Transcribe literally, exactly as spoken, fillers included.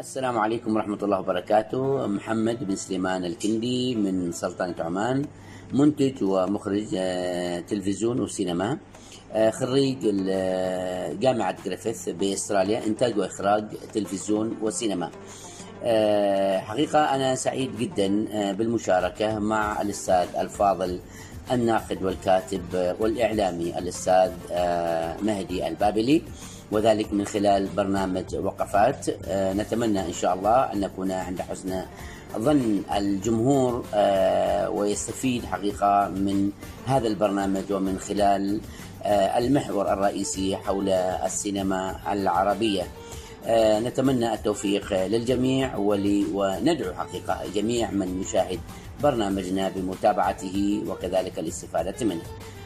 السلام عليكم ورحمة الله وبركاته. محمد بن سليمان الكندي من سلطنة عمان، منتج ومخرج تلفزيون وسينما، خريج جامعة جريفيث بأستراليا، إنتاج وإخراج تلفزيون وسينما. حقيقة أنا سعيد جدا بالمشاركة مع الأستاذ الفاضل الناقد والكاتب والإعلامي الأستاذ مهدي البابلي، وذلك من خلال برنامج وقفات. نتمنى إن شاء الله أن نكون عند حسن ظن الجمهور ويستفيد حقيقة من هذا البرنامج ومن خلال المحور الرئيسي حول السينما العربية. نتمنى التوفيق للجميع وندعو حقيقة جميع من يشاهد برنامجنا بمتابعته وكذلك الاستفادة منه.